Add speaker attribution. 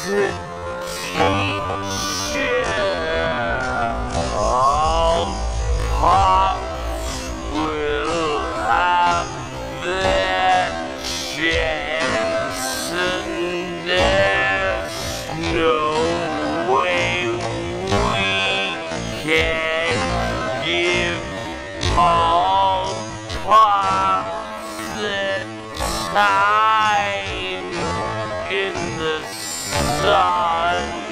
Speaker 1: All hearts will have their chance, and there's no way we can give all parts their time in the sun.